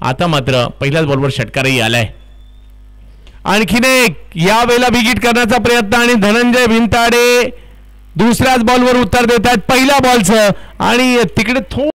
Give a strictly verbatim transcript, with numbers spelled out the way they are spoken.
आता मात्र पहिल्याच बॉलवर षटकारही आलाय. आणखीन एक या वेळेला विकेट करण्याचा प्रयत्न आणि धनंजय भिंताडे दुसऱ्याच बॉलवर उत्तर देत आहेत पहिल्या बॉलचं आणि तिकडे